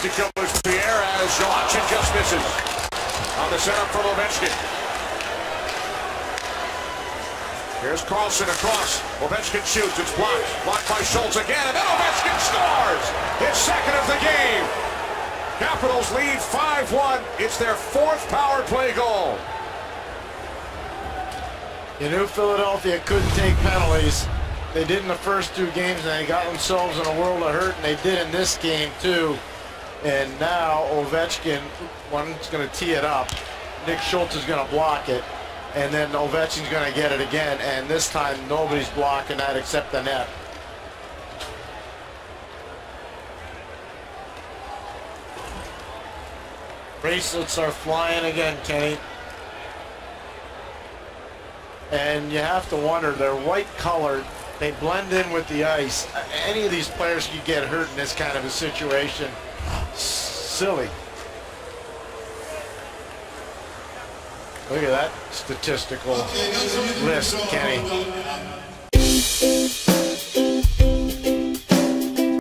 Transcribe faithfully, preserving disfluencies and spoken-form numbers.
to Killers Pierre as Jolachin just misses. On the setup for Ovechkin. Here's Carlson across. Ovechkin shoots. It's blocked. Blocked by Schultz again. And then Ovechkin scores! His second of the game. Capitals lead five one. It's their fourth power play goal. You knew Philadelphia couldn't take penalties. They did in the first two games, and they got themselves in a world of hurt, and they did in this game too. And now Ovechkin, one's going to tee it up. Nick Schultz is going to block it, and then Ovechkin's going to get it again. And this time, nobody's blocking that except the net. Bracelets are flying again, Kenny. And you have to wonder, they're white colored. They blend in with the ice. Any of these players could get hurt in this kind of a situation. Silly. Look at that statistical list, Kenny.